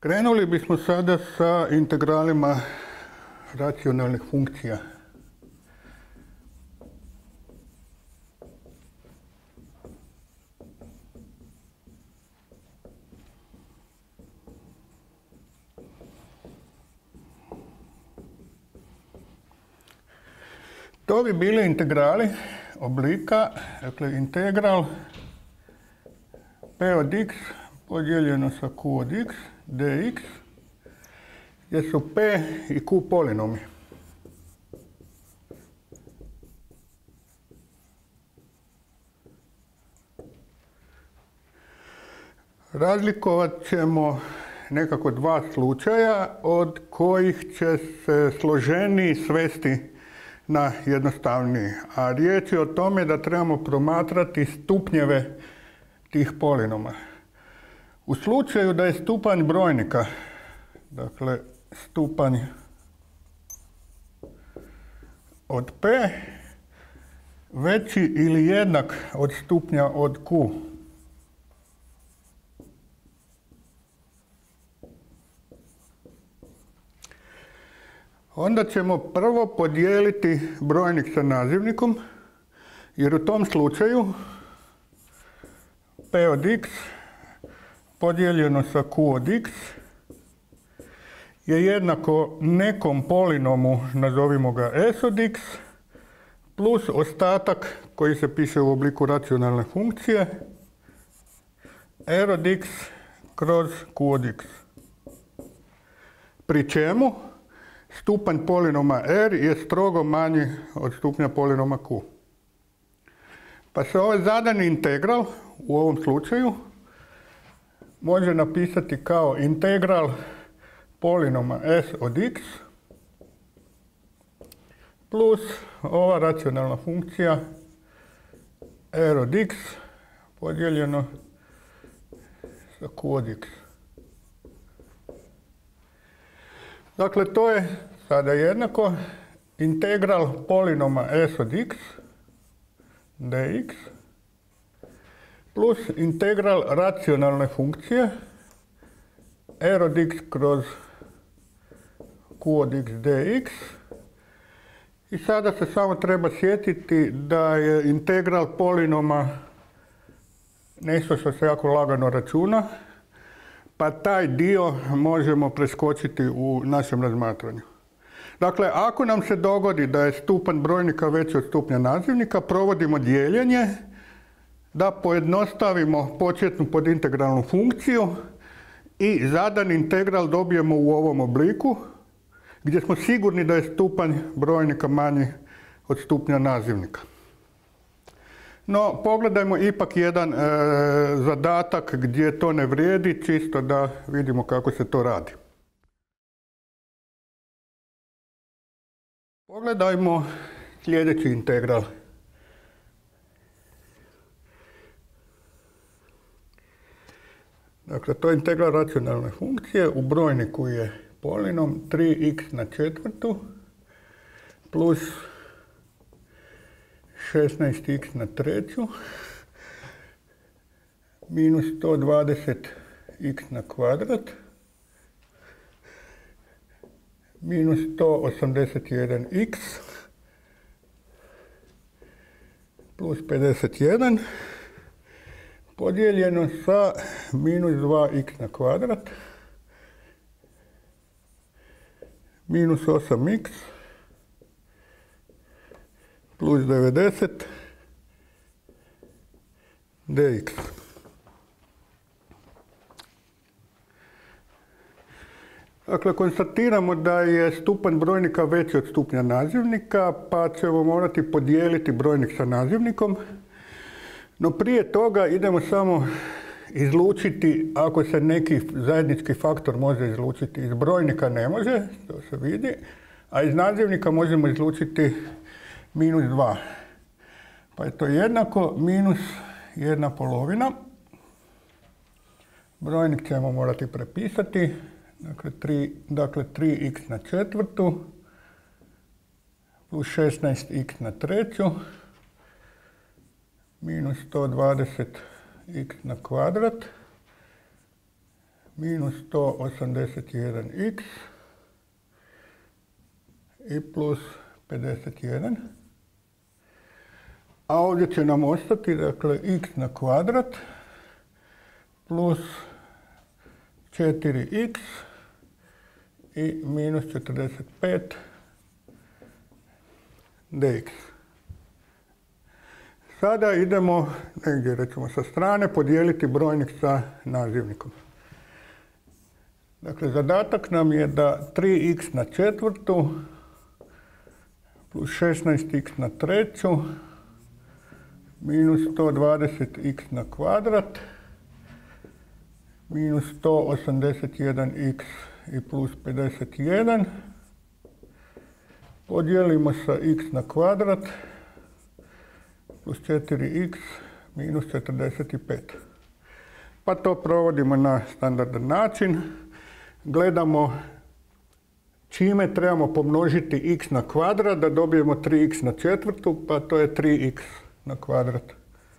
Krenuli bismo sada sa integralima racionalnih funkcija. To bi bili integrali oblika, dakle integral p od x podijeljeno sa q od x dx, gdje su p i q polinomi. Razlikovat ćemo nekako dva slučaja od kojih će se složeniji svesti na jednostavniji. A riječ je o tome da trebamo promatrati stupnjeve tih polinoma. U slučaju da je stupanj brojnika, dakle stupanj od p veći ili jednak od stupnja od q, onda ćemo prvo podijeliti brojnik sa nazivnikom, jer u tom slučaju p od x podijeljeno sa q od x je jednako nekom polinomu, nazovimo ga s od x, plus ostatak koji se piše u obliku racionalne funkcije r od x kroz q od x. Pri čemu stupanj polinoma r je strogo manji od stupnja polinoma q. Pa se ovaj zadani integral u ovom slučaju može napisati kao integral polinoma s od x plus ova racionalna funkcija r od x podijeljeno sa q od x. Dakle, to je sada jednako integral polinoma s od x dx plus integral racionalne funkcije r od x kroz q od x dx. I sada se samo treba sjetiti da je integral polinoma nešto što se jako lagano računa, pa taj dio možemo preskočiti u našem razmatranju. Dakle, ako nam se dogodi da je stupanj brojnika veći od stupnja nazivnika, provodimo dijeljenje da pojednostavimo početnu podintegralnu funkciju i zadani integral dobijemo u ovom obliku, gdje smo sigurni da je stupanj brojnika manji od stupnja nazivnika. No, pogledajmo ipak jedan zadatak gdje to ne vrijedi, čisto da vidimo kako se to radi. Pogledajmo sljedeći integral. Dakle, to je integral racionalne funkcije. U brojniku je polinom 3x na četvrtu plus 16x na treću minus 120x na kvadrat minus 181x plus 51 podijeljeno sa minus 2x na kvadrat minus 8x plus 90 dx. Dakle, konstatiramo da je stupanj brojnika veći od stupnja nazivnika, pa ćemo morati podijeliti brojnik sa nazivnikom. No prije toga idemo samo izlučiti, ako se neki zajednički faktor može izlučiti iz brojnika, ne može, to se vidi, a iz nazivnika možemo izlučiti minus 2. Pa je to jednako minus 1/2. Brojnik ćemo morati prepisati. Dakle 3x na četvrtu plus 16x na treću minus 120x na kvadrat minus 181x i plus 51. A ovdje će nam ostati, dakle, x na kvadrat plus 4x i minus 45 dx. Sada idemo negdje, recimo, sa strane podijeliti brojnik sa nazivnikom. Dakle, zadatak nam je da 3x na četvrtu plus 16x na treću minus 120x na kvadrat minus 181x i plus 51 podijelimo sa x na kvadrat plus 4x minus 45. Pa to provodimo na standardan način. Gledamo čime trebamo pomnožiti x na kvadrat da dobijemo 3x na četvrtu, pa to je 3x na kvadrat.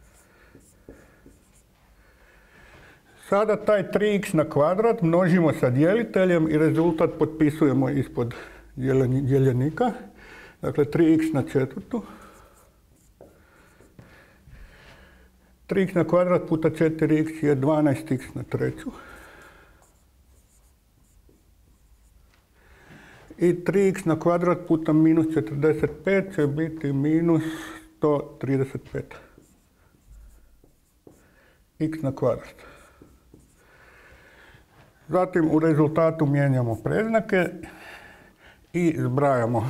Sada taj 3x na kvadrat množimo sa dijeliteljem i rezultat potpisujemo ispod dijeljenika. Dakle, 3x na četvrtu. 3x na kvadrat puta 4x je 12x na treću. I 3x na kvadrat puta minus 45 će biti minus 135. X na kvadrat. Zatim u rezultatu mijenjamo predznake i zbrajamo.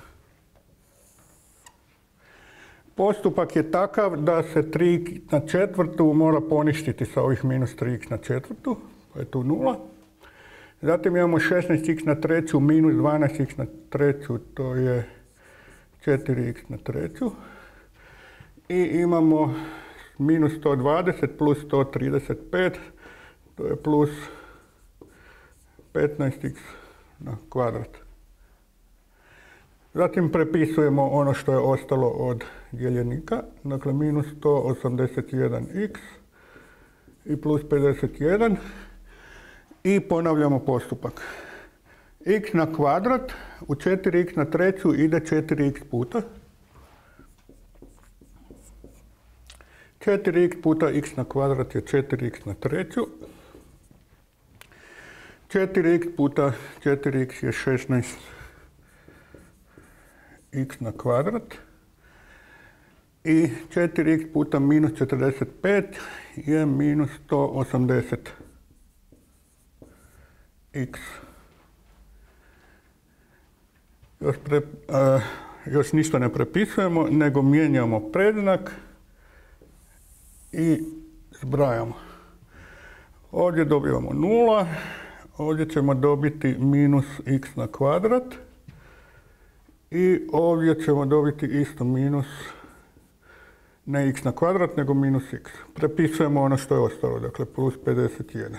Postupak je takav da se 3x na četvrtu mora poništiti sa ovih minus 3x na četvrtu, pa je tu 0. Zatim imamo 16x na treću minus 12x na treću, to je 4x na treću. I imamo minus 120 plus 135, to je plus 15x na kvadrat. Zatim prepisujemo ono što je ostalo od dijeljenika, dakle minus 181x i plus 51 i ponavljamo postupak. X na kvadrat u 4x na treću ide 4x puta. 4x puta x na kvadrat je 4x na treću. 4x puta 4x je 16x na kvadrat. I 4x puta minus 45 je minus 180x. Još ništa ne prepisujemo, nego mijenjamo predznak i zbrajamo. Ovdje dobivamo 0, ovdje ćemo dobiti minus x na kvadrat i ovdje ćemo dobiti isto minus, ne x na kvadrat, nego minus x. Prepisujemo ono što je ostalo, dakle plus 51.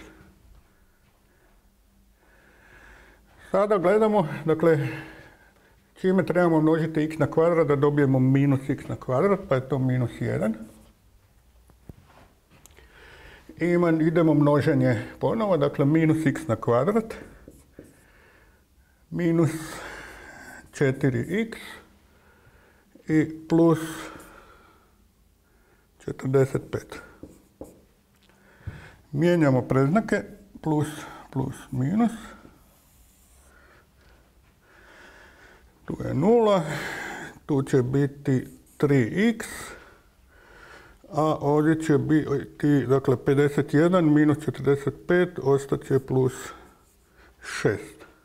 Sada gledamo, dakle, čime trebamo množiti x na kvadrat da dobijemo minus x na kvadrat, pa je to minus 1. I idemo množenje ponovo, dakle minus x na kvadrat minus 4x i plus 45. Mijenjamo predznake, plus, plus, minus. Tu je 0, tu će biti 3x, a ovdje će biti, dakle, 51 minus 45, ostaće plus 6.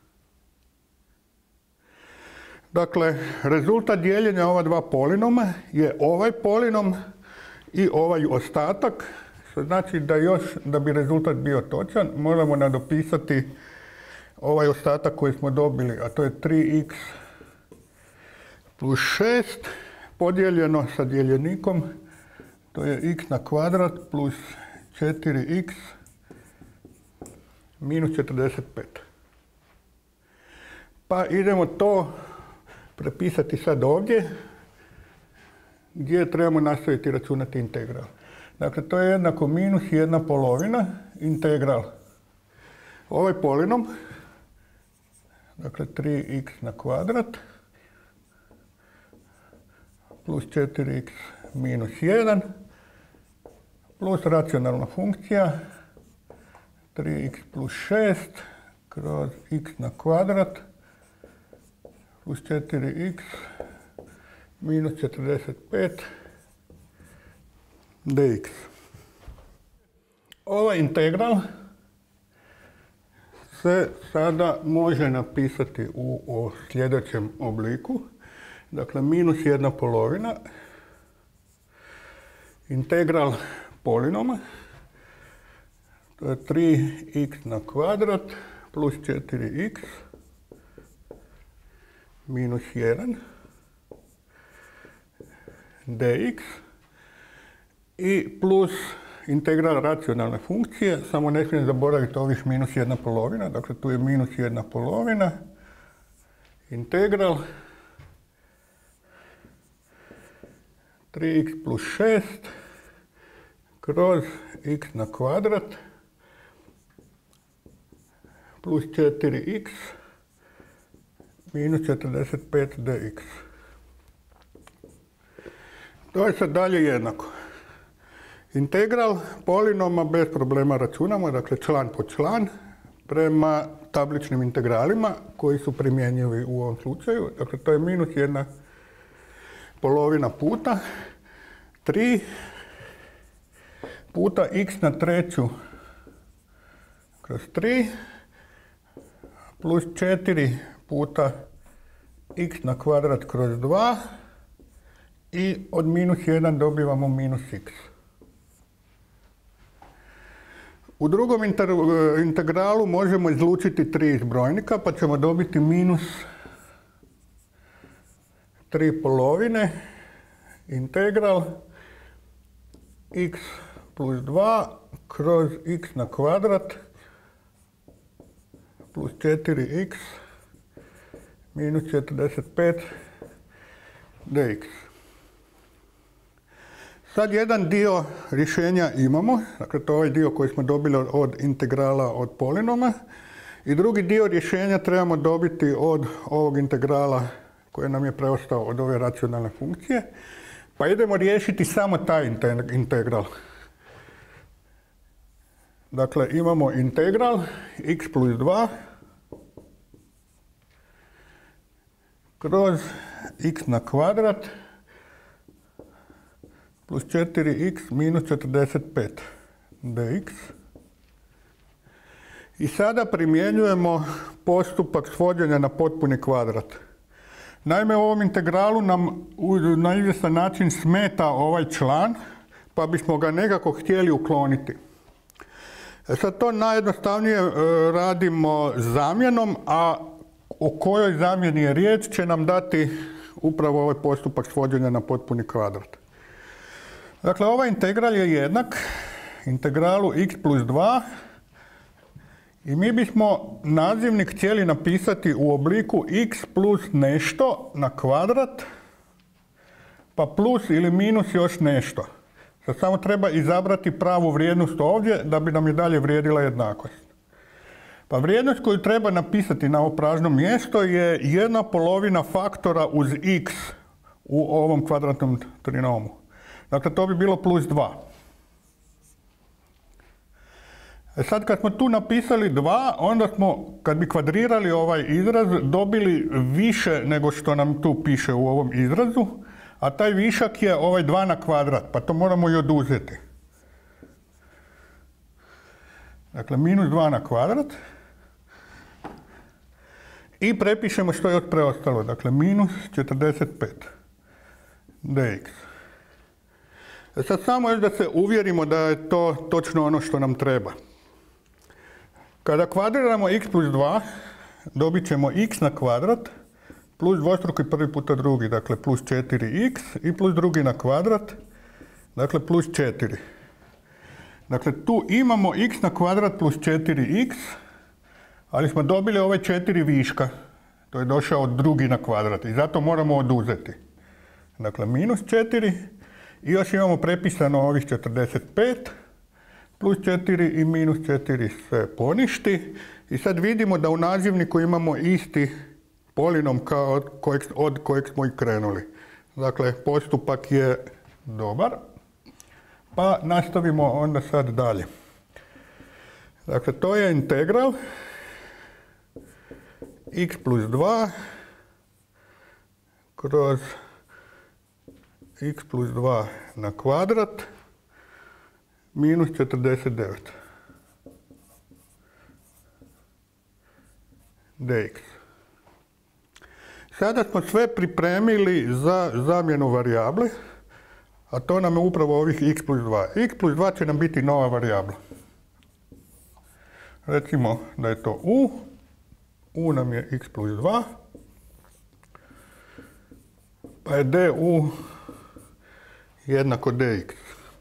Dakle, rezultat dijeljenja ova dva polinoma je ovaj polinom i ovaj ostatak, što znači da još, da bi rezultat bio točan, moramo nadopisati ovaj ostatak koji smo dobili, a to je 3x plus 6 podijeljeno sa dijeljenikom, to je x na kvadrat plus 4x minus 45. Pa idemo to prepisati sad ovdje, gdje trebamo nastaviti računati integral. Dakle, to je jednako minus 1/2 integral Ovaj polinom, dakle 3x na kvadrat plus 4x minus 1 plus racionalna funkcija 3x plus 6 kroz x na kvadrat plus 4x minus 45 dx. Ovaj integral se sada može napisati u sljedećem obliku. Dakle, minus 1/2 integral polinoma, to je 3x na kvadrat plus 4x minus 1 dx i plus integral racionalne funkcije, samo ne smijem zaboraviti ovih minus 1/2, dakle tu je minus 1/2 integral 3x plus 6 kroz x na kvadrat plus 4x minus 45 dx. To je sad dalje jednako. Integral polinoma bez problema računamo, dakle član po član, prema tabličnim integralima koji su primjenjivi u ovom slučaju. Dakle, to je minus 1/2 puta 3 puta x na treću kroz 3 plus 4 puta x na kvadrat kroz 2 i od minus 1 dobivamo minus x. U drugom integralu možemo izlučiti 3 izbrojnika pa ćemo dobiti minus 3/2 integral x plus 2 kroz x na kvadrat plus 4x minus 45 dx. Sad jedan dio rješenja imamo, dakle to je ovaj dio koji smo dobili od integrala od polinoma i drugi dio rješenja trebamo dobiti od ovog integrala koji nam je preostao od ove racionalne funkcije. Pa idemo riješiti samo taj integral. Dakle, imamo integral x plus 2 kroz x na kvadrat plus 4x minus 45 dx. I sada primjenjujemo postupak svođenja na potpuni kvadrat. Naime, u ovom integralu nam na izvjestan način smeta ovaj član, pa bismo ga nekako htjeli ukloniti. Sad to najjednostavnije radimo zamjenom, a o kojoj zamjeni je riječ će nam dati upravo ovaj postupak svođenja na potpuni kvadrat. Dakle, ovaj integral je jednak integralu x plus 2 i mi bismo nazivnik htjeli napisati u obliku x plus nešto na kvadrat pa plus ili minus još nešto. Sad samo treba izabrati pravu vrijednost ovdje da bi nam i dalje vrijedila jednakost. Pa vrijednost koju treba napisati na ovo prazno mjesto je 1/2 faktora uz x u ovom kvadratnom trinomu. Dakle, to bi bilo plus 2. Sad kad smo tu napisali 2, onda smo, kad bi kvadrirali ovaj izraz, dobili više nego što nam tu piše u ovom izrazu, a taj višak je ovaj 2 na kvadrat, pa to moramo i oduzeti. Dakle, minus 2 na kvadrat. I prepišemo što je od preostalo, dakle minus 45 dx. Sad samo još da se uvjerimo da je to točno ono što nam treba. Kada kvadriramo x plus 2, dobit ćemo x na kvadrat plus dvostruki prvi puta drugi, dakle plus 4x i plus drugi na kvadrat, dakle plus 4. Dakle, tu imamo x na kvadrat plus 4x, ali smo dobili ove 4 viška. To je došao drugi na kvadrat i zato moramo oduzeti. Dakle, minus 4 i još imamo prepisano ovih 45 plus 4 i minus 4 se poništi. I sad vidimo da u nazivniku imamo isti polinom kao od kojeg smo i krenuli. Dakle, postupak je dobar. Pa nastavimo onda sad dalje. Dakle, to je integral x plus 2 kroz x plus 2 na kvadrat minus 49 dx. Sada smo sve pripremili za zamjenu varijable, a to nam je upravo ovih x plus 2. X plus 2 će nam biti nova varijabla. Recimo da je to u. U nam je x plus 2. Pa je du jednako dx.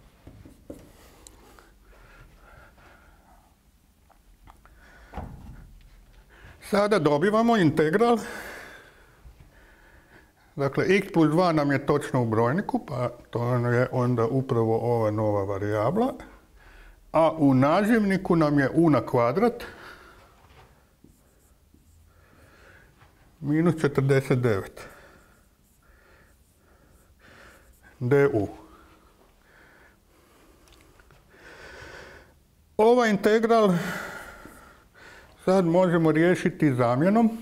Sada dobivamo integral. Dakle, x plus 2 nam je točno u brojniku, pa to je onda upravo ova nova varijabla. A u nazivniku nam je u na kvadrat minus 49 du. Ovaj integral sad možemo riješiti zamjenom.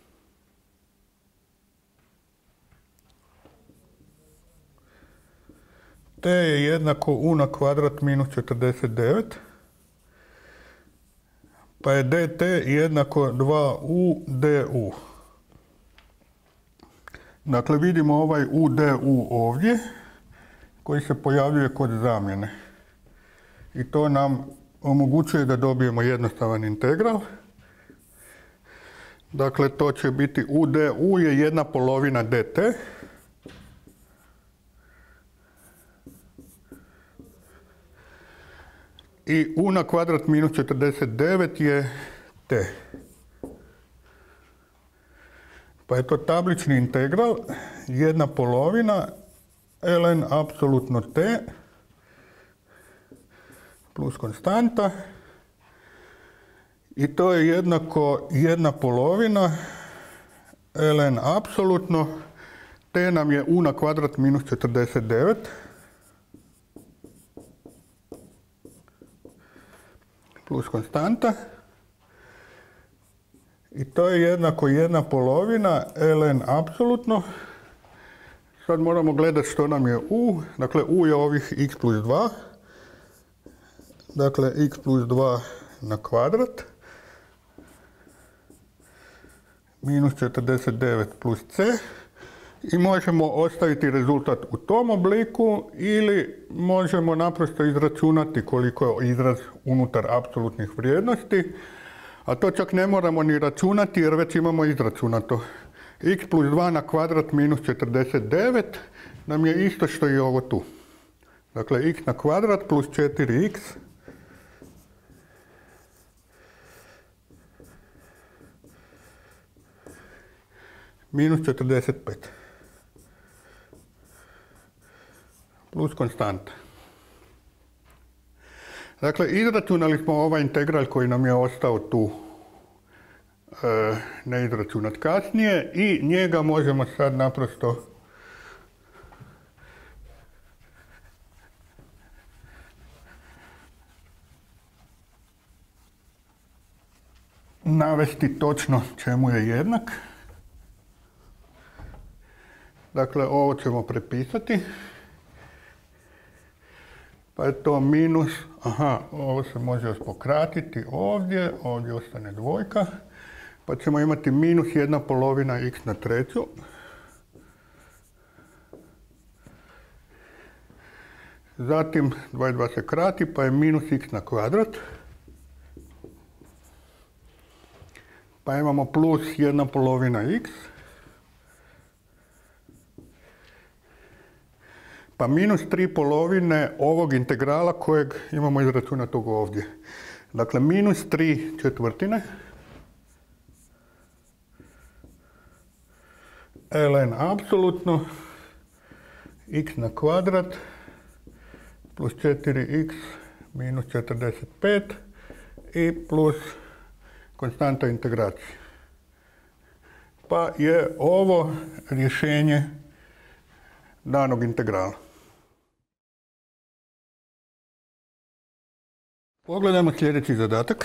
T je jednako u na kvadrat minus 49. Pa je dt jednako 2u du. Dakle, vidimo ovaj u du ovdje, koji se pojavljuje kod zamjene. I to nam omogućuje da dobijemo jednostavan integral. Dakle, to će biti u du je 1/2 dt. I u na kvadrat minus 49 je t. Pa je to tablični integral 1/2 ln apsolutno t plus konstanta. I to je jednako 1/2 ln apsolutno. T nam je u na kvadrat minus 49. Plus konstanta. I to je jednako 1/2 ln apsolutno. Sad moramo gledati što nam je u. Dakle, u je ovih x plus 2. Dakle, x plus 2 na kvadrat. Minus 49 plus c. I možemo ostaviti rezultat u tom obliku ili možemo naprosto izračunati koliko je izraz unutar apsolutnih vrijednosti. A to čak ne moramo ni računati jer već imamo izračunato. X plus 2 na kvadrat minus 49 nam je isto što i ovo tu. Dakle, x na kvadrat plus 4x minus 45 plus konstanta. Dakle, izračunali smo ovaj integral koji nam je ostao tu neizračunat kasnije i njega možemo sad naprosto navesti točno čemu je jednak. Dakle, ovo ćemo prepisati. Pa je to minus, ovo se može još pokratiti ovdje ostane dvojka. Pa ćemo imati minus 1/2 x na treću. Zatim 22 se krati pa je minus x na kvadrat. Pa imamo plus 1/2 x. Pa minus 3/2 ovog integrala kojeg imamo izračunatog ovdje. Dakle, minus 3/4 ln apsolutno x na kvadrat plus 4x minus 45 i plus konstanta integracije. Pa je ovo rješenje danog integrala. Pogledajmo sljedeći zadatak.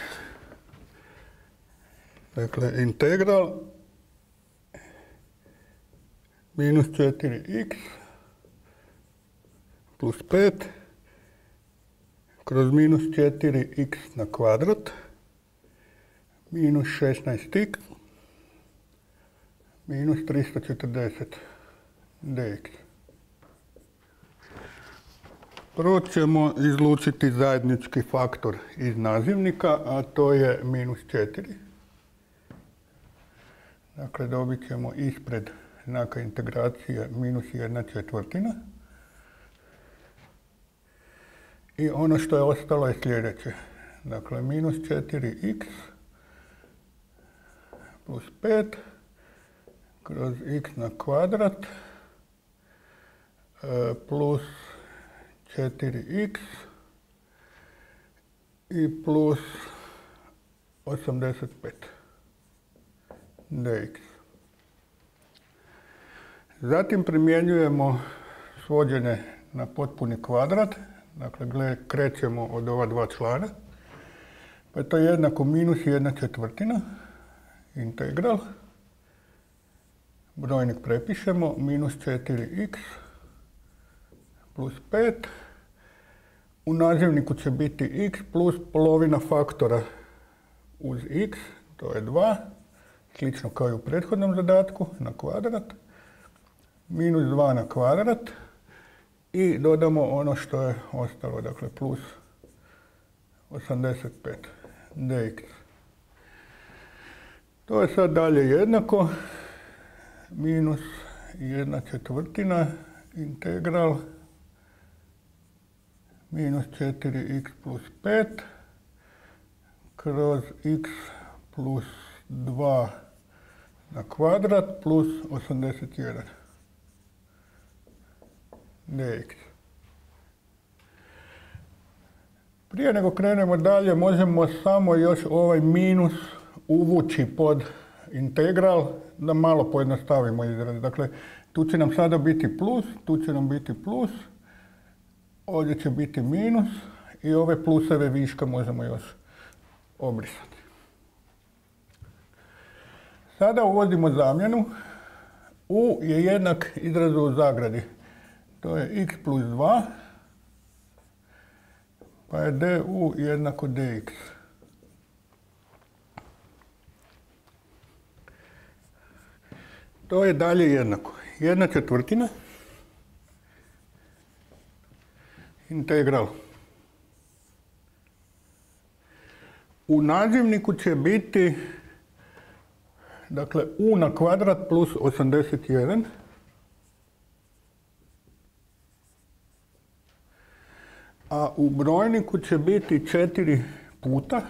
Dakle, integral minus 4x plus 5 kroz minus 4x na kvadrat minus 16x minus 340 dx. Prvo ćemo izlučiti zajednički faktor iz nazivnika, a to je minus 4. Dakle, dobit ćemo ispred znaka integracije minus 1/4. I ono što je ostalo je sljedeće. Dakle, minus 4x plus 5 kroz x na kvadrat plus 4x i plus 85 dx. Zatim primjenjujemo svođenje na potpuni kvadrat. Dakle, krećemo od ova dva člana. Pa je to jednako minus 1/4 integral. Brojnik prepišemo, minus 4x plus 5. U nazivniku će biti x plus polovina faktora uz x, to je 2. Slično kao i u prethodnom zadatku, na kvadrat. Minus 2 na kvadrat. I dodamo ono što je ostalo, dakle plus 85 dx. To je sad dalje jednako. Minus 1/4 integral minus 4x plus 5 kroz x plus 2 na kvadrat plus 81 dx. Prije nego krenemo dalje, možemo samo još ovaj minus uvući pod integral da malo pojednostavimo izraz. Dakle, tu će nam sada biti plus, tu će nam biti plus, ovdje će biti minus i ove pluseve viška možemo još obrisati. Sada uvodimo zamjenu. U je jednak izrazu u zagradi. To je x plus 2, pa je du jednako dx. To je dalje jednako. 1/4 integral. U nazivniku će biti, dakle, u na kvadrat plus 81. A u brojniku će biti 4 puta.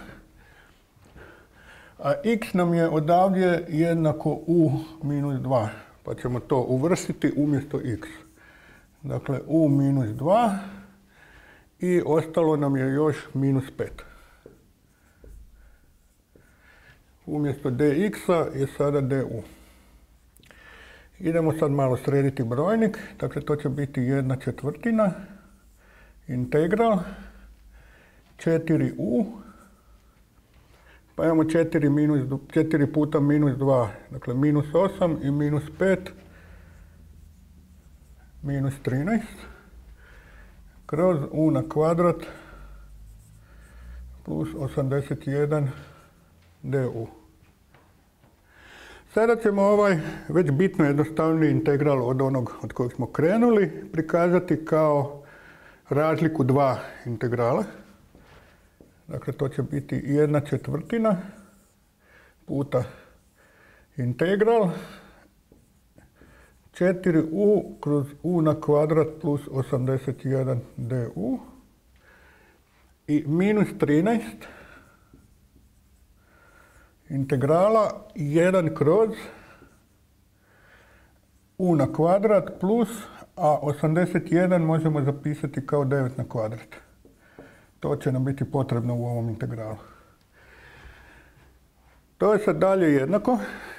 A x nam je odavdje jednako u minus 2. Pa ćemo to uvrstiti umjesto x. Dakle, u minus 2 i ostalo nam je još minus 5. Umjesto dx-a je sada du. Idemo sad malo srediti brojnik. Dakle, to će biti 1/4 integral 4u. Pa imamo 4 puta minus 2, dakle minus 8 i minus 5, minus 13, kroz u na kvadrat plus 81 du. Sada ćemo ovaj već bitno jednostavniji integral od onog od kojeg smo krenuli prikazati kao razliku dva integrala. Dakle, to će biti 1/4 puta integral 4u kroz u na kvadrat plus 81 du i minus 13 integrala 1 kroz u na kvadrat plus, a 81 možemo zapisati kao 9 na kvadrat. To će nam biti potrebno u ovom integralu. To je sad dalje jednako.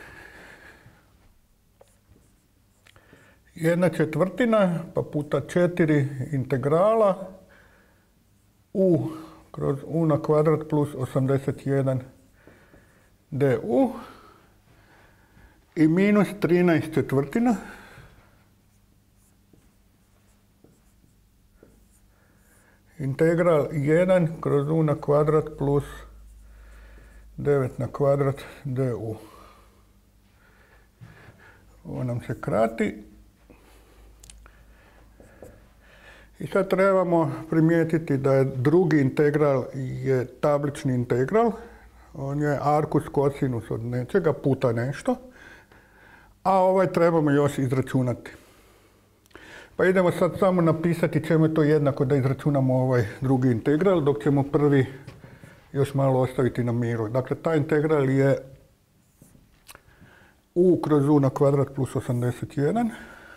1/4 pa puta 4 integrala u kroz u na kvadrat plus 81 du i minus 13/4 integral 1 kroz u na kvadrat plus 9 na kvadrat du. Ovo nam se krati. I sad trebamo primijetiti da je drugi integral je tablični integral. On je arkus kosinus od nečega puta nešto. A ovaj trebamo još izračunati. Pa idemo sad samo napisati čemu je to jednako da izračunamo ovaj drugi integral, dok ćemo prvi još malo ostaviti na miru. Dakle, taj integral je u kroz u na kvadrat plus 81.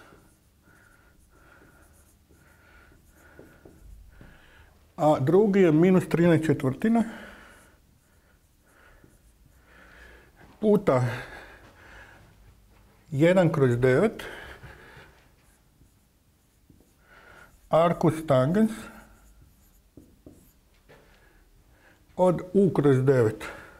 A drugi je minus 13/4 puta 1 kroz 9 arkus tangens od u kroz 9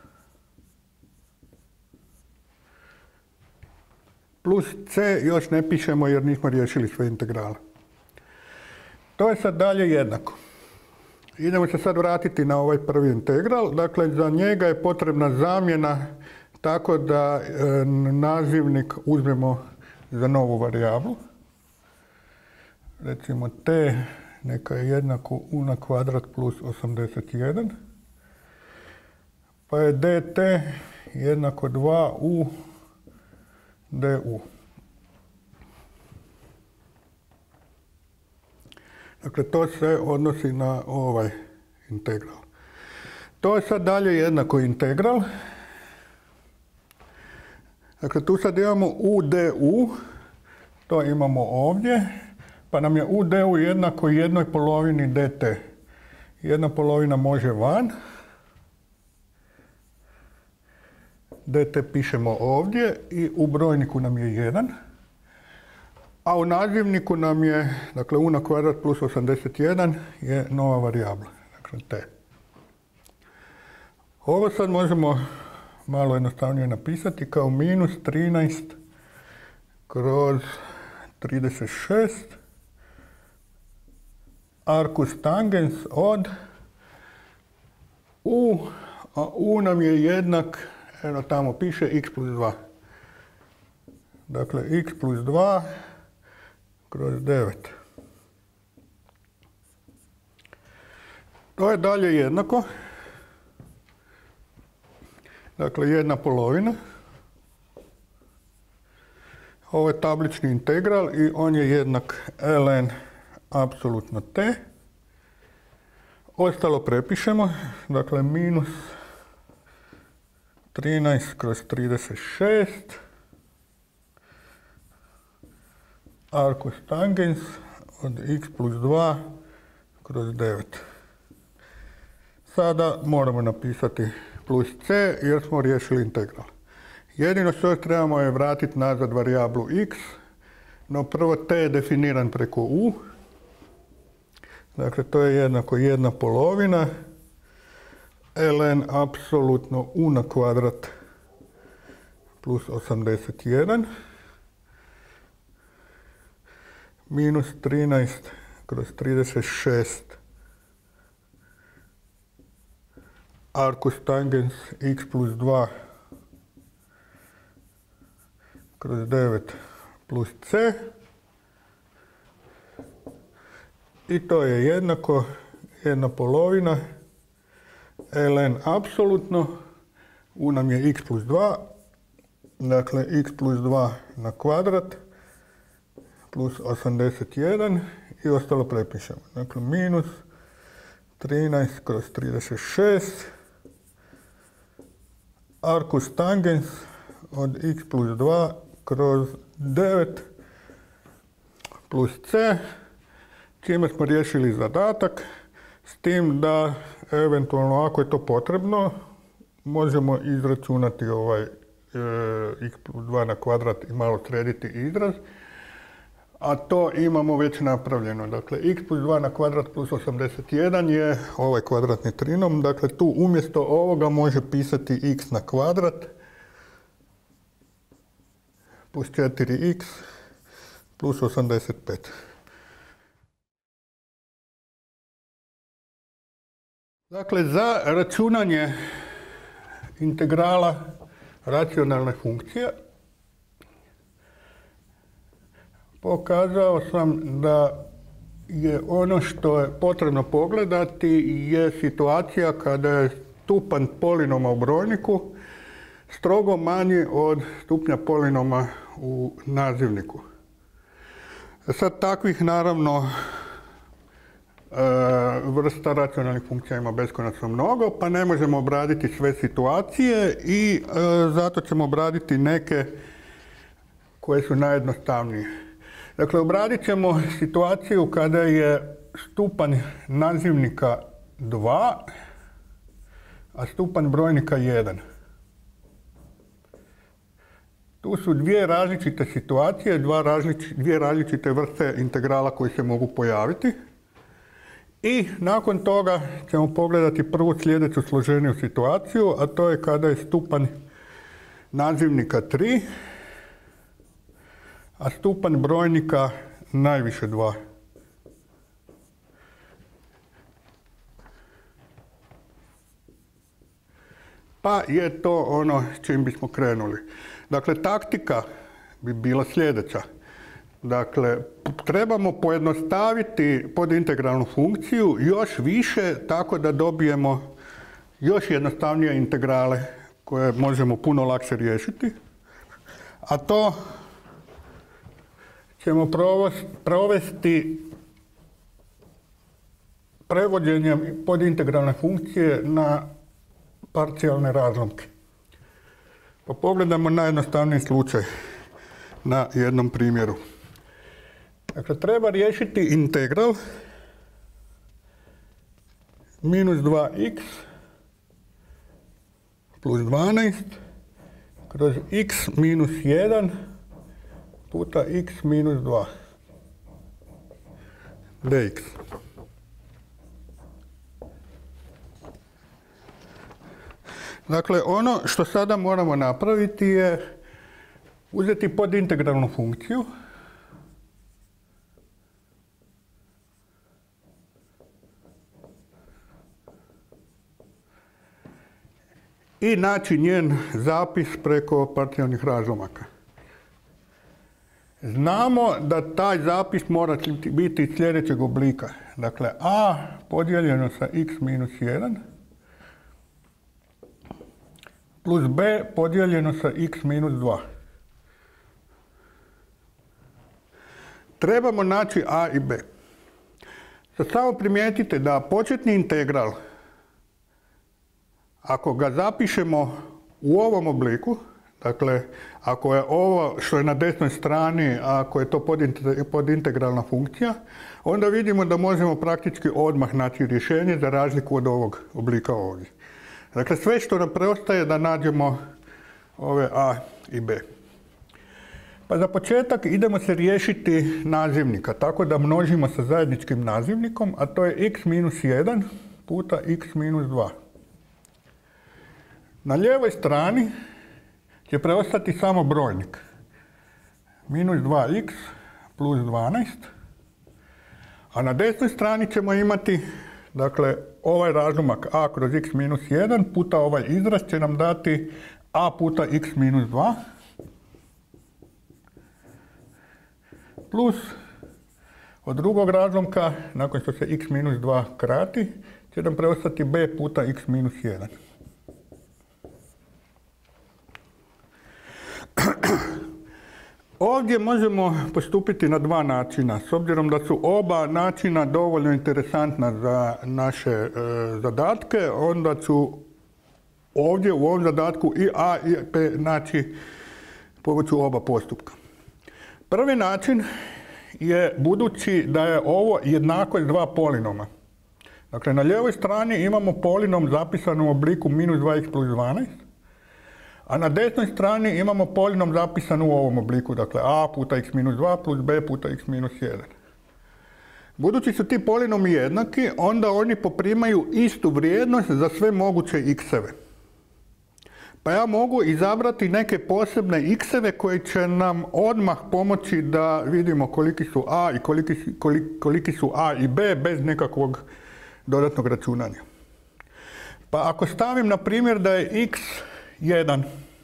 plus c još ne pišemo jer nismo riješili sve integrale. To je sad dalje jednako. Idemo se sad vratiti na ovaj prvi integral. Dakle, za njega je potrebna zamjena tako da nazivnik uzmemo za novu varijablu. Recimo t neka je jednako u na kvadrat plus 81. Pa je dt jednako 2u du. Dakle, to se odnosi na ovaj integral. To je sad dalje jednako integral. Dakle, tu sad imamo u du, to imamo ovdje, pa nam je u du jednako 1/2 dt. 1/2 može van. dt pišemo ovdje i u brojniku nam je 1. A u nazivniku nam je, dakle, u na kvadrat plus 81 je nova varijabla, dakle t. Ovo sad možemo malo jednostavnije napisati kao minus 13 kroz 36 arkus tangens od u, a u nam je jednak, eno tamo piše x plus 2. Dakle, x plus 2 kroz 9. To je dalje jednako. Dakle, 1/2. Ovo je tablični integral i on je jednak ln apsolutno t. Ostalo prepišemo. Dakle, minus 13 kroz 36 arkus tangens od x plus 2 kroz 9. Sada moramo napisati plus c jer smo riješili integral. Jedino što trebamo je vratiti nazad varijablu x, no prvo t je definiran preko u. Dakle, to je jednako 1/2 ln apsolutno u na kvadrat plus 81 minus 13 kroz 36 arkus tangens x plus 2 kroz 9 plus c. I to je jednako 1/2 ln apsolutno, u nam je x plus 2, dakle x plus 2 na kvadrat plus 81 i ostalo prepišemo. Dakle, minus 13 kroz 36 arkus tangens od x plus 2 kroz 9 plus c, čime smo riješili zadatak. s tim da eventualno ako je to potrebno možemo izračunati x plus 2 na kvadrat i malo srediti izraz, a to imamo već napravljeno. Dakle, x plus 2 na kvadrat plus 81 je ovaj kvadratni trinom. Dakle, tu umjesto ovoga može pisati x na kvadrat plus 4x plus 85. Dakle, za računanje integrala racionalne funkcije pokazao sam da je ono što je potrebno pogledati je situacija kada je stupanj polinoma u brojniku strogo manji od stupnja polinoma u nazivniku. Sad takvih naravno vrsta racionalnih funkcija ima beskonačno mnogo, pa ne možemo obraditi sve situacije i zato ćemo obraditi neke koje su najjednostavnije. Dakle, obradit ćemo situaciju kada je stupanj nazivnika 2, a stupanj brojnika 1. Tu su dvije različite situacije, dvije različite vrste integrala koji se mogu pojaviti. I nakon toga ćemo pogledati prvu sljedeću složeniju situaciju, a to je kada je stupanj nazivnika 3, a stupanj brojnika najviše 2. Pa je to ono s čim bismo krenuli. Dakle, taktika bi bila sljedeća. Dakle, trebamo pojednostaviti podintegralnu funkciju još više tako da dobijemo još jednostavnije integrale koje možemo puno lakše riješiti. A to ćemo provesti prevođenjem podintegralne funkcije na parcijalne razlomke. Pa pogledamo najjednostavniji slučaj na jednom primjeru. Dakle, treba riješiti integral minus 2x plus 12 kroz x minus 1 puta x minus 2 dx. Dakle, ono što sada moramo napraviti je uzeti podintegralnu funkciju i naći njen zapis preko parcijalnih razlomaka. Znamo da taj zapis mora biti sljedećeg oblika. Dakle, a podijeljeno sa x minus 1 plus b podijeljeno sa x minus 2. Trebamo naći a i b. Sad samo primijetite da početni integral, ako ga zapišemo u ovom obliku, dakle, ako je ovo što je na desnoj strani, ako je to podintegralna funkcija, onda vidimo da možemo praktički odmah naći rješenje za razliku od ovog oblika ovdje. Dakle, sve što nam preostaje da nađemo ove a i b. Pa za početak idemo se riješiti nazivnika, tako da množimo sa zajedničkim nazivnikom, a to je x minus 1 puta x minus 2. Na lijevoj strani će preostati samo brojnik. Minus 2x plus 12. A na desnoj strani ćemo imati, dakle, ovaj razlomak a kroz x minus 1 puta ovaj izraz će nam dati a puta x minus 2 plus od drugog razlomka, nakon što se x minus 2 krati, će nam preostati b puta x minus 1. Ovdje možemo postupiti na dva načina. S obzirom da su oba načina dovoljno interesantna za naše zadatke, onda ću ovdje u ovom zadatku i a i b naći pomoću oba postupka. Prvi način je budući da je ovo jednakost dva polinoma. Dakle, na lijevoj strani imamo polinom zapisan u obliku minus 2x plus 12, a na desnoj strani imamo polinom zapisan u ovom obliku, dakle a puta x minus 2 plus b puta x minus 1. Budući su ti polinomi jednaki, onda oni poprimaju istu vrijednost za sve moguće x-eve. Pa ja mogu izabrati neke posebne x-eve koji će nam odmah pomoći da vidimo koliki su a i koliki su a i b bez nekakvog dodatnog računanja. Pa ako stavim na primjer da je x 1,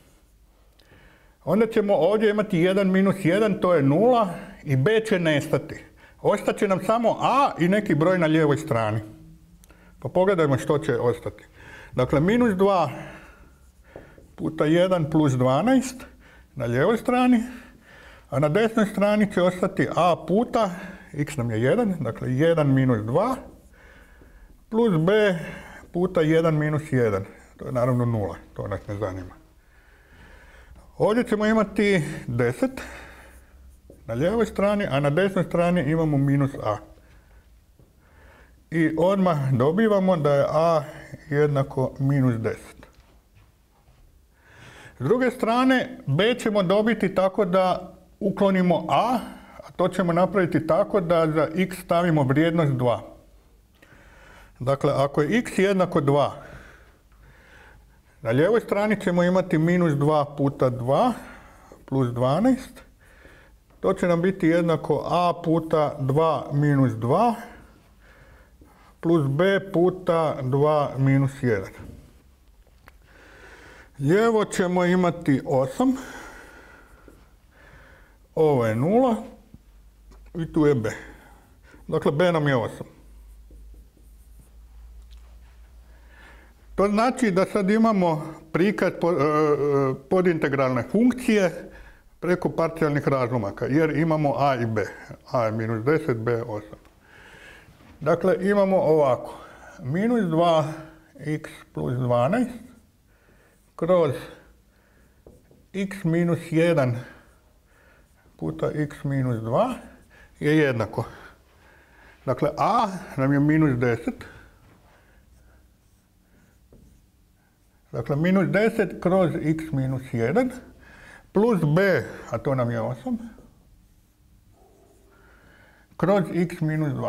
onda ćemo ovdje imati 1 minus 1, to je 0 i b će nestati. Ostaće nam samo a i neki broj na lijevoj strani. Pa pogledajmo što će ostati. Dakle, minus 2 puta 1 plus 12 na lijevoj strani, a na desnoj strani će ostati a puta, x nam je 1, dakle 1 minus 2, plus b puta 1 minus 1. To je naravno 0, to nas ne zanima. Ovdje ćemo imati 10 na lijevoj strani, a na desnoj strani imamo minus a. I odmah dobivamo da je a jednako minus 10. S druge strane, b ćemo dobiti tako da uklonimo a to ćemo napraviti tako da za x stavimo vrijednost 2. Dakle, ako je x jednako 2, na lijevoj strani ćemo imati minus 2 puta 2 plus 12. To će nam biti jednako a puta 2 minus 2 plus b puta 2 minus 1. Lijevo ćemo imati 8. Ovo je 0 i tu je b. Dakle, b nam je 8. To znači da sad imamo prikaz podintegralne funkcije preko parcijalnih razlomaka, jer imamo a i b. A je minus 10, b je 8. Dakle, imamo ovako. Minus 2x plus 12 kroz x minus 1 puta x minus 2 je jednako. Dakle, a nam je minus 10. Dakle, minus 10 kroz x minus 1 plus b, a to nam je 8, kroz x minus 2.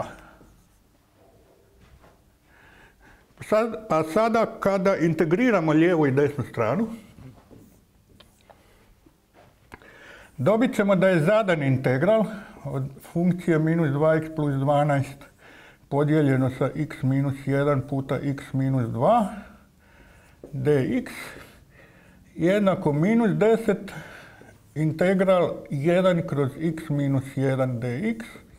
A sada kada integriramo lijevu i desnu stranu, dobit ćemo da je zadan integral od funkcije minus 2x plus 12 podijeljeno sa x minus 1 puta x minus 2 dx jednako minus 10 integral 1 kroz x minus 1 dx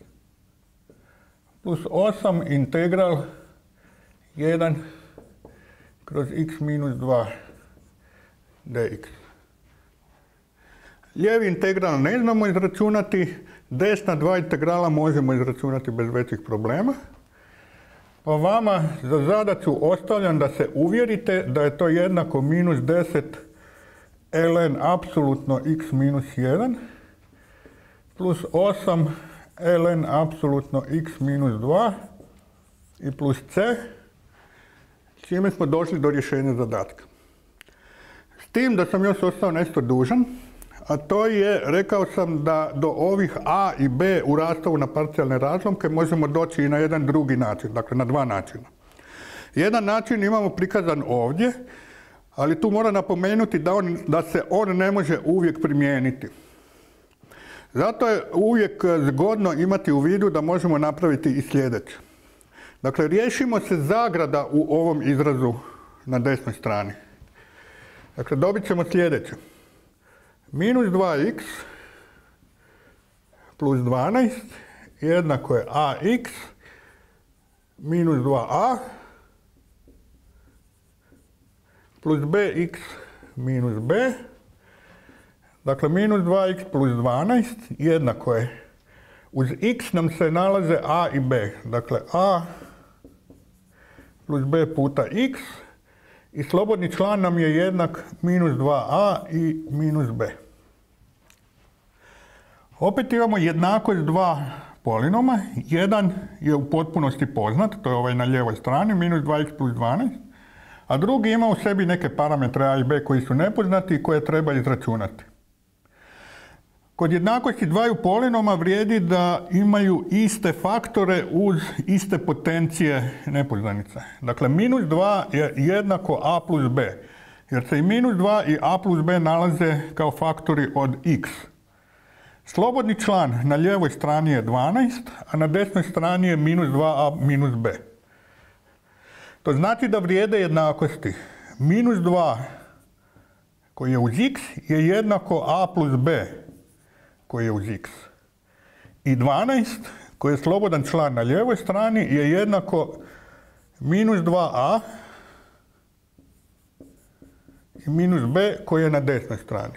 plus 8 integral 1 kroz x minus 2 dx. Lijevi integral ne znamo izračunati, desna dva integrala možemo izračunati bez većih problema. Pa vama za zadaću ostavljam da se uvjerite da je to jednako minus 10 ln apsolutno x minus 1 plus 8 ln apsolutno x minus 2 i plus c, čime smo došli do rješenja zadatka. S tim da sam još ostao nešto dužan, a to je, rekao sam da do ovih a i b u rastavu na parcijalne razlomke možemo doći i na jedan drugi način, dakle na dva načina. Jedan način imamo prikazan ovdje, ali tu moram napomenuti da se on ne može uvijek primijeniti. Zato je uvijek zgodno imati u vidu da možemo napraviti i sljedeće. Dakle, riješimo se zagrada u ovom izrazu na desnoj strani. Dakle, dobit ćemo sljedeće. Minus 2x plus 12 jednako je ax minus 2a plus bx minus b. Dakle, minus 2x plus 12 jednako je, uz x nam se nalaze a i b. Dakle, a plus b puta x i slobodni član nam je jednak minus 2a i minus b. Opet imamo jednakost dva polinoma. Jedan je u potpunosti poznat, to je ovaj na lijevoj strani, minus 2x plus 12, a drugi ima u sebi neke parametre a i b koji su nepoznati i koje treba izračunati. Kod jednakosti dvaju polinoma vrijedi da imaju iste faktore uz iste potencije nepoznanica. Dakle, minus 2 je jednako a plus b, jer se i minus 2 i a plus b nalaze kao faktori od x. Slobodni član na lijevoj strani je 12, a na desnoj strani je minus 2a minus b. To znači da vrijede jednakosti. Minus 2 koji je uz x je jednako a plus b koji je uz x. I 12 koji je slobodan član na lijevoj strani je jednako minus 2a i minus b koji je na desnoj strani.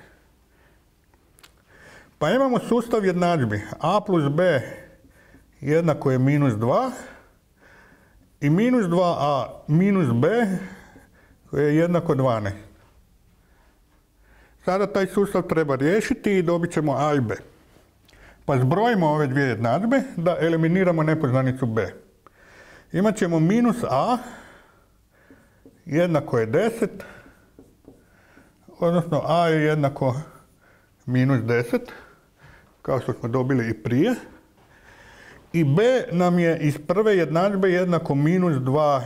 Pa imamo sustav jednadžbi. A plus b jednako je minus 2 i minus 2a minus b koje je jednako 12. Sada taj sustav treba riješiti i dobit ćemo a i b. Pa zbrojimo ove dvije jednadžbe da eliminiramo nepoznanicu b. Imat ćemo minus a jednako je 10, odnosno a je jednako minus 10, kao što smo dobili i prije. I b nam je iz prve jednadžbe jednako minus 2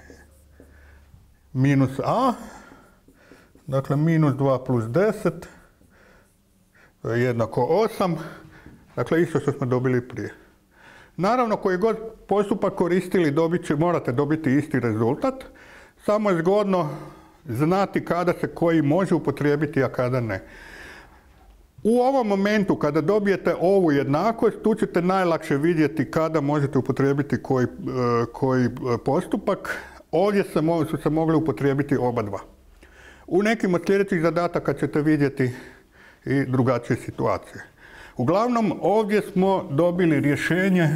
minus a, dakle minus 2 plus 10, to je jednako 8, dakle isto što smo dobili prije. Naravno, koji god postupak koristili morate dobiti isti rezultat, samo je zgodno znati kada se koji može upotrijebiti, a kada ne. U ovom momentu kada dobijete ovu jednakost, tu ćete najlakše vidjeti kada možete upotrijebiti koji postupak. Ovdje su se mogli upotrijebiti oba dva. U nekim od sljedećih zadataka ćete vidjeti i drugačije situacije. Uglavnom, ovdje smo dobili rješenje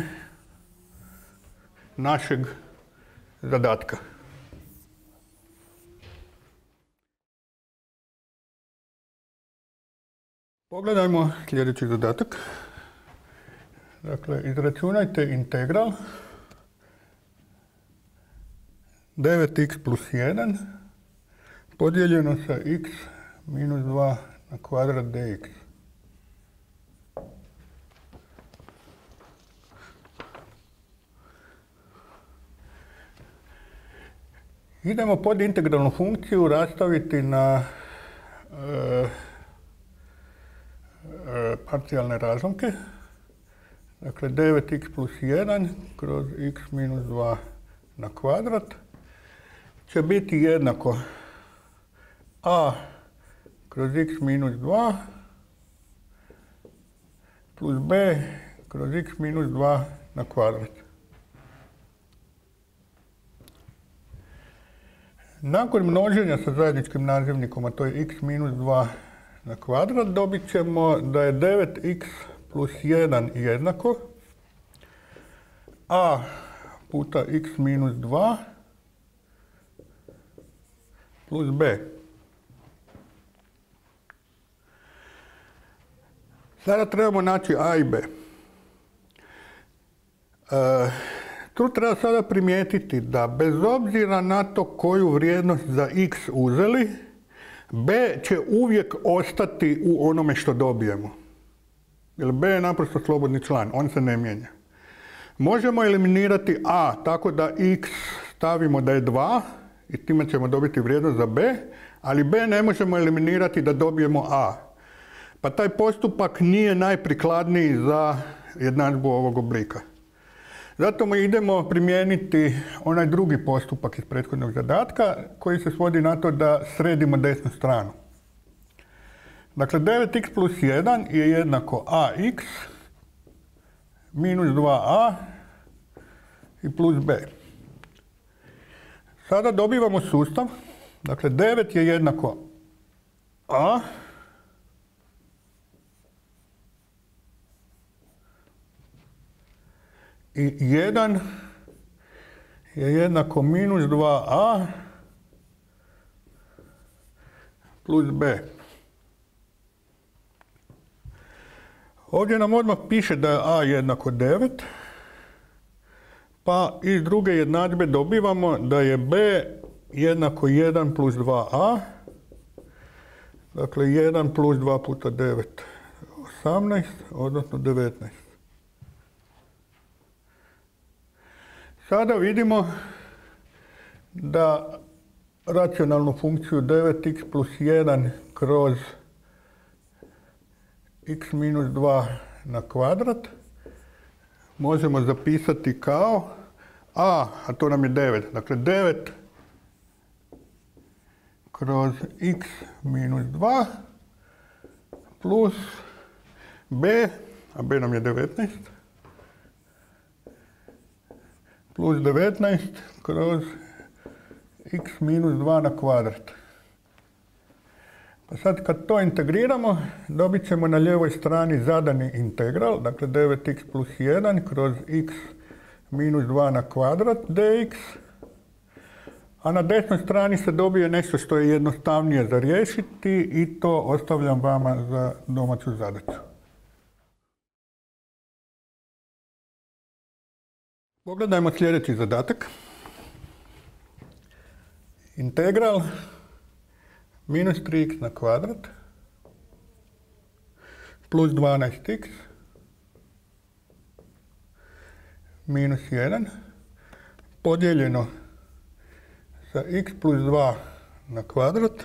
našeg zadatka. Pogledajmo sljedeći zadatak. Dakle, izračunajte integral 9x plus 1 podijeljeno sa x minus 2 na kvadrat dx. Idemo pod integralnu funkciju rastaviti na parcijalne razlomke. Dakle, 9x plus 1 kroz x minus 2 na kvadrat će biti jednako a kroz x minus 2 plus b kroz x minus 2 na kvadrat. Nakon množenja sa zajedničkim nazivnikom, a to je x minus 2 na kvadrat, dobit ćemo da je 9x plus 1 jednako a puta x minus 2 plus b. Sada trebamo naći a i b. Tu treba sada primijetiti da bez obzira na to koju vrijednost za x uzeli, b će uvijek ostati u onome što dobijemo. Jer b je naprosto slobodni član, on se ne mijenja. Možemo eliminirati a tako da x stavimo da je 2 i time ćemo dobiti vrijednost za b, ali b ne možemo eliminirati da dobijemo a. Pa taj postupak nije najprikladniji za jednadžbu ovog oblika. Zato mi idemo primijeniti onaj drugi postupak iz prethodnog zadatka koji se svodi na to da sredimo desnu stranu. Dakle, 9x plus 1 je jednako ax minus 2a i plus b. Sada dobivamo sustav. Dakle, 9 je jednako a i 1 je jednako minus 2a plus b. Ovdje nam odmah piše da je a jednako 9, pa iz druge jednadžbe dobivamo da je b jednako 1 plus 2a. Dakle, 1 plus 2 puta 9, 18, odnosno 19. Sada vidimo da racionalnu funkciju 9x plus 1 kroz x minus 2 na kvadrat možemo zapisati kao a to nam je 9. Dakle, 9 kroz x minus 2 plus b, a b nam je 19, plus 19 kroz x minus 2 na kvadrat. Pa sad kad to integriramo, dobit ćemo na lijevoj strani zadani integral, dakle 9x plus 1 kroz x minus 2 na kvadrat dx, a na desnoj strani se dobije nešto što je jednostavnije za riješiti i to ostavljam vama za domaću zadaću. Pogledajmo sljedeći zadatak. Integral minus 3x na kvadrat plus 12x minus 1 podijeljeno sa x plus 2 na kvadrat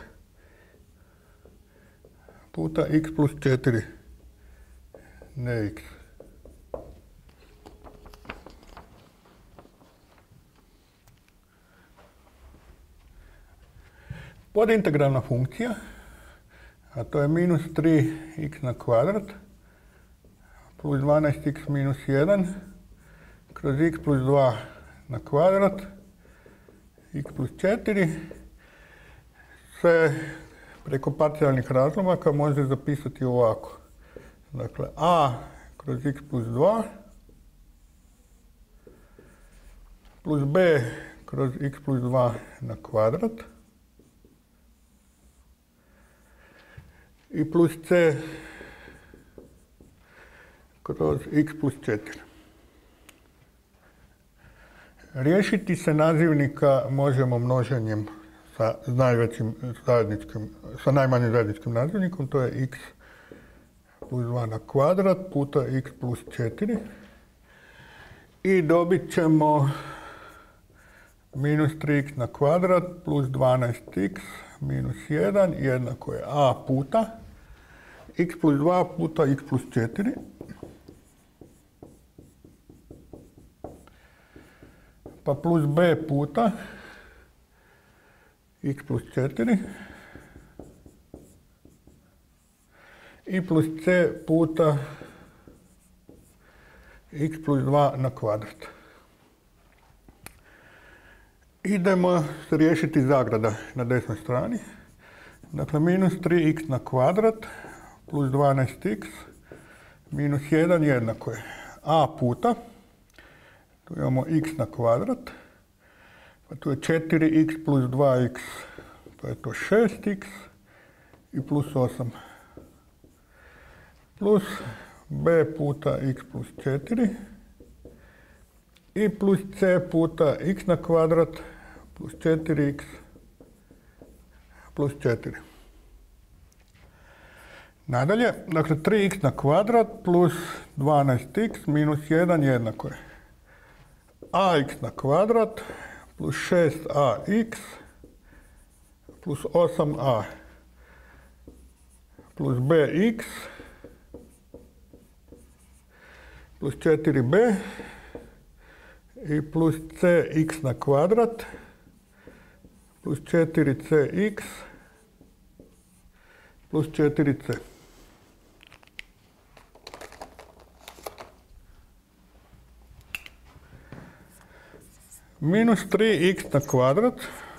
puta x plus 4 dx. Podintegralna funkcija, a to je minus 3x na kvadrat plus 12x minus 1 kroz x plus 2 na kvadrat x plus 4 se preko parcijalnih razlomaka može zapisati ovako. Dakle, a kroz x plus 2 plus b kroz x plus 2 na kvadrat i plus c kroz x plus 4. Riješiti se nazivnika možemo množenjem sa najmanjim zajedničkim nazivnikom, to je x plus 2 na kvadrat puta x plus 4. I dobit ćemo minus 3x na kvadrat plus 12x minus 1 jednako je a puta x plus 2 puta x plus 4. Pa plus b puta x plus 4 i plus c puta x plus 2 na kvadrat. Idemo se riješiti zagrada na desnoj strani. Dakle, minus 3x na kvadrat plus 12x minus 1 jednako je a puta, tu imamo x na kvadrat, pa tu je 4x plus 2x, pa je to 6x i plus 8, plus b puta x plus 4 i plus c puta x na kvadrat plus 4x plus 4. Nadalje, dakle 3x na kvadrat plus 12x minus 1 jednako je ax na kvadrat plus 6ax plus 8a plus bx plus 4b i plus cx na kvadrat plus 4cx plus 4c. Minus 3x na kvadrat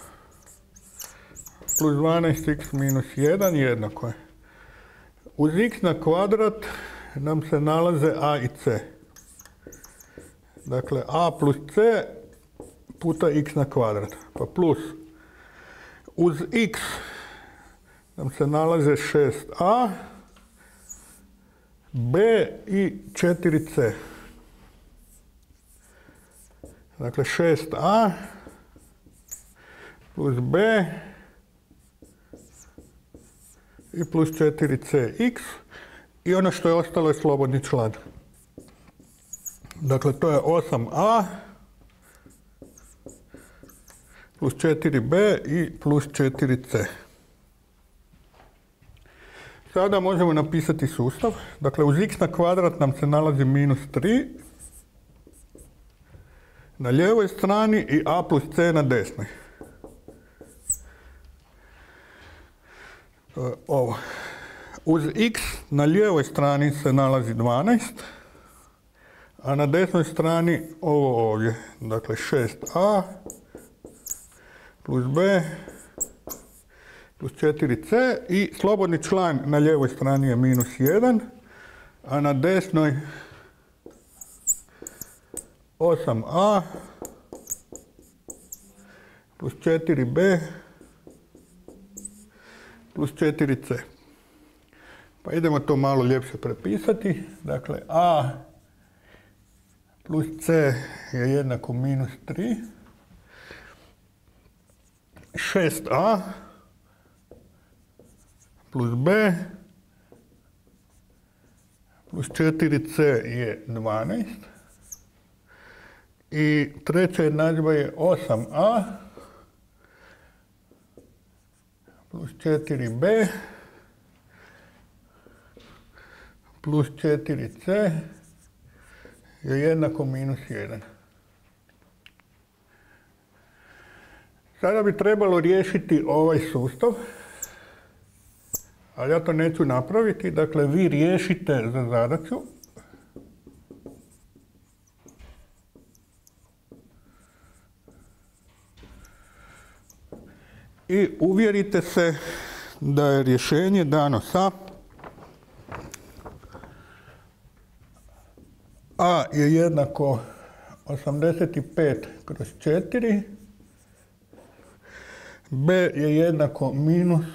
plus 12x minus 1 jednako je. Uz x na kvadrat nam se nalaze a i c. Dakle, a plus c puta x na kvadrat. Pa plus uz x nam se nalaze 6a b i 4c. Dakle, 6a plus b i plus 4cx i ono što je ostalo je slobodni član. Dakle, to je 8a plus 4b i plus 4c. Sada možemo napisati sustav. Dakle, uz x na kvadrat nam se nalazi minus 3 na lijevoj strani i a plus c na desnoj. To je ovo. Uz x na lijevoj strani se nalazi 12, a na desnoj strani ovo ovdje. Dakle, 6a plus b plus 4c i slobodni član na lijevoj strani je minus 1, a na desnoj 8a plus 4b plus 4c. Pa idemo to malo ljepše prepisati. Dakle, a plus c je jednako minus 3. 6a plus b plus 4c je 12. I treća jednadžba je 8a plus 4b plus 4c je jednako minus 1. Sada bi trebalo riješiti ovaj sustav, ali ja to neću napraviti. Dakle, vi riješite za zadaću. I uvjerite se da je rješenje dano sa a je jednako 85 kroz 4, b je jednako minus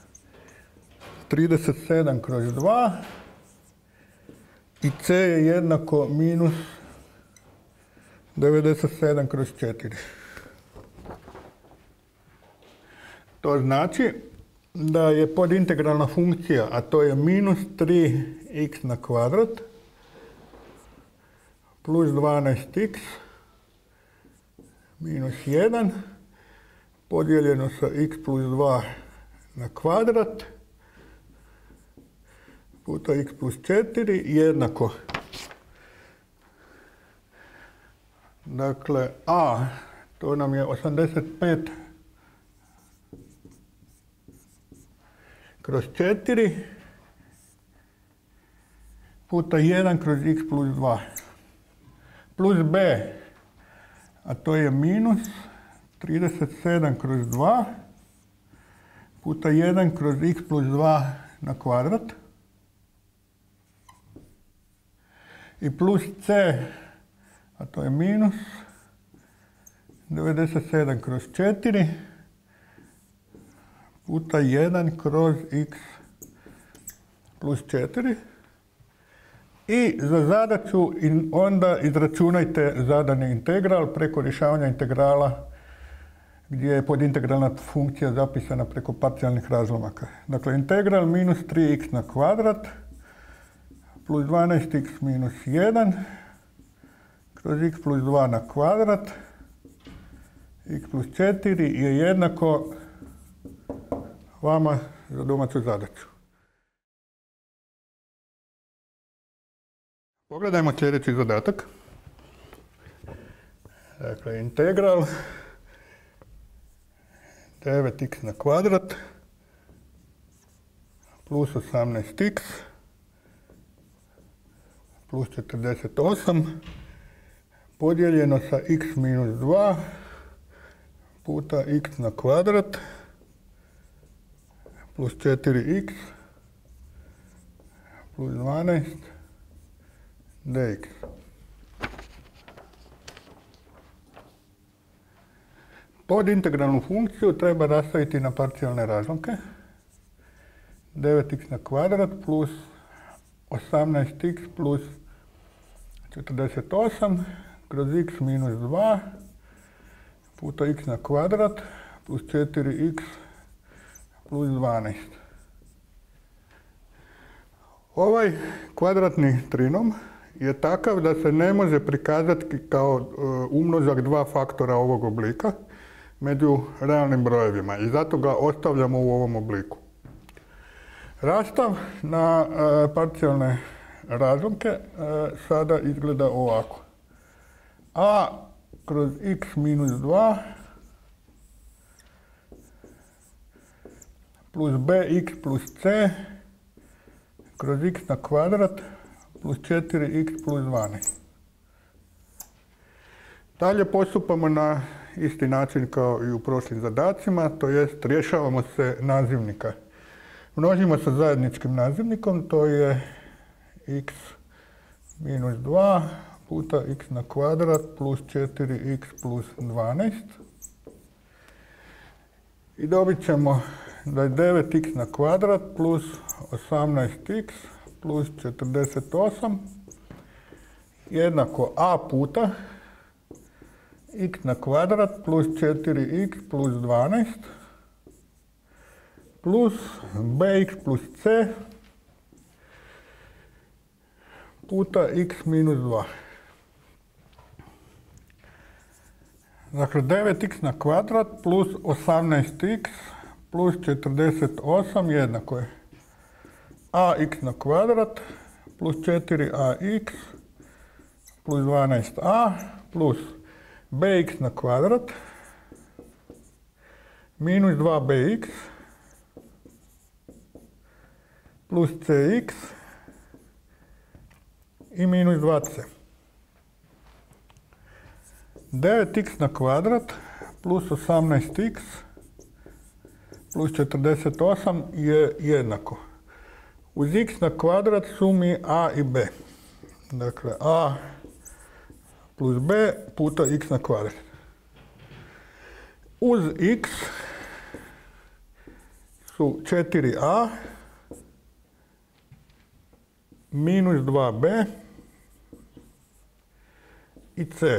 37 kroz 2 i c je jednako minus 97 kroz 4. To znači da je podintegralna funkcija, a to je minus 3x na kvadrat plus 12x minus 1 podijeljeno sa x plus 2 na kvadrat puta x plus 4 jednako. Dakle, a to nam je 85 kroz 4 puta 1 kroz x plus 2 plus b, a to je minus 37 kroz 2 puta 1 kroz x plus 2 na kvadrat i plus c, a to je minus 97 kroz 4 puta 1 kroz x plus 4. I za zadaću onda izračunajte zadani integral preko rješavanja integrala gdje je podintegralna funkcija zapisana preko parcijalnih razlomaka. Dakle, integral minus 3x na kvadrat plus 12x minus 1 kroz x plus 2 na kvadrat x plus 4 je jednako vama za domaću zadaću. Pogledajmo sljedeći zadatak. Dakle, integral 9x na kvadrat plus 18x plus 48 podijeljeno sa x minus 2 puta x na kvadrat plus 4x plus 12 dx. Podintegralnu funkciju treba rastaviti na parcijalne razlomke. 9x na kvadrat plus 18x plus 48 kroz x minus 2 puta x na kvadrat plus 4x plus 12. Ovaj kvadratni trinom je takav da se ne može prikazati kao umnožak dva faktora ovog oblika među realnim brojevima i zato ga ostavljamo u ovom obliku. Rastav na parcijalne razlomke sada izgleda ovako. A kroz x minus 2 plus bx plus c kroz x na kvadrat plus 4x plus 12. Dalje postupamo na isti način kao i u prošlim zadacima, to jest rješavamo se nazivnika. Množimo sa zajedničkim nazivnikom, to je x minus 2 puta x na kvadrat plus 4x plus 12. I dobit ćemo da je 9x na kvadrat plus 18x plus 48 jednako a puta x na kvadrat plus 4x plus 12 plus bx plus c puta x minus 2. Dakle, 9x na kvadrat plus 18x plus 48 jednako je ax na kvadrat plus 4ax plus 12a plus bx na kvadrat minus 2bx plus cx i minus 2c. 9x na kvadrat plus 18x plus 48 je jednako. Uz x na kvadrat sumi a i b. Dakle, a plus b puta x na kvadrat. Uz x su 4a minus 2b i c.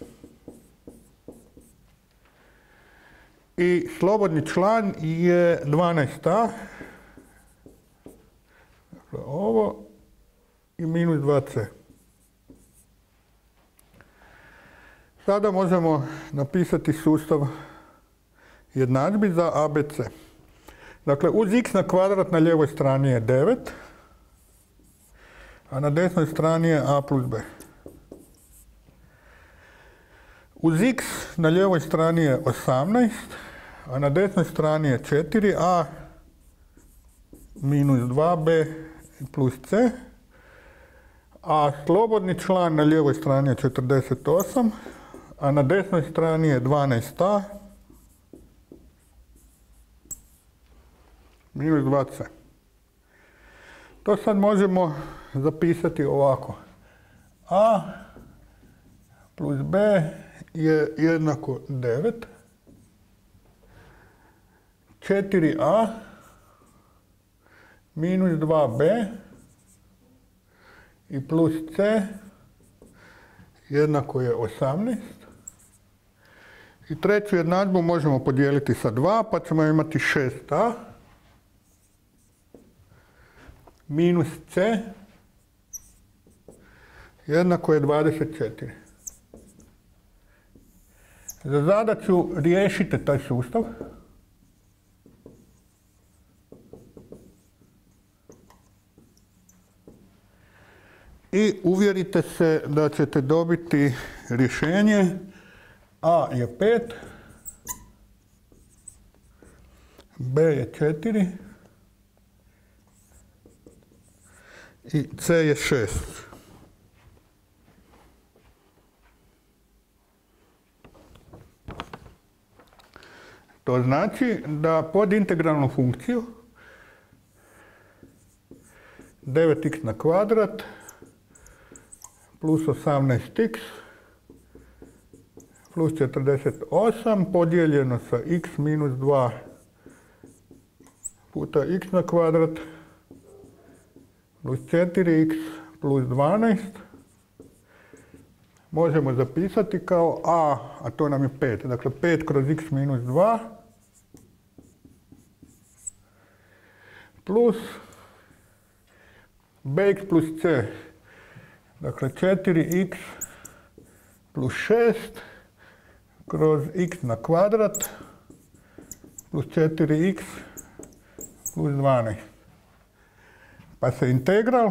I slobodni član je 12a, dakle ovo, i minus 2c. Sada možemo napisati sustav jednadžbi za ABC. Dakle, uz x na kvadrat na lijevoj strani je 9, a na desnoj strani je a plus b. Uz x na lijevoj strani je 18, a na desnoj strani je 4a minus 2b plus c, a slobodni član na lijevoj strani je 48, a na desnoj strani je 12a minus 2c. To sad možemo zapisati ovako. A plus b je jednako 9. 4a minus 2b i plus c jednako je 18. I treću jednadžbu možemo podijeliti sa 2, pa ćemo imati 6a minus c jednako je 24. Za zadaću riješite taj sustav. I uvjerite se da ćete dobiti rješenje. A je 5, B je 4 i C je 6. To znači da pod integralnu funkciju 9x na kvadrat plus 18x plus 48 podijeljeno sa x minus 2 puta x na kvadrat plus 4x plus 12 možemo zapisati kao a to nam je 5. Dakle, 5 kroz x minus 2 plus bx plus c. Dakle, 4x plus 6 kroz x na kvadrat plus 4x plus 12. Pa se integral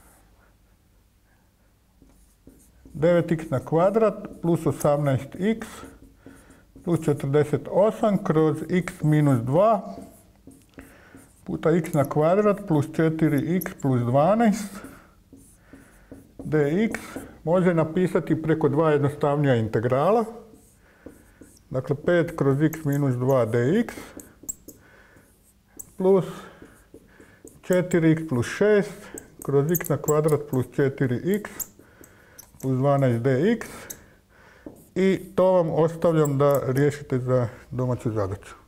9x na kvadrat plus 18x plus 48 kroz x minus 2 puta x na kvadrat plus 4x plus 12 dx može napisati preko dva jednostavnija integrala. Dakle, 5 kroz x minus 2 dx plus 4x plus 6 kroz x na kvadrat plus 4x plus 12 dx i to vam ostavljam da riješite za domaću zadaću.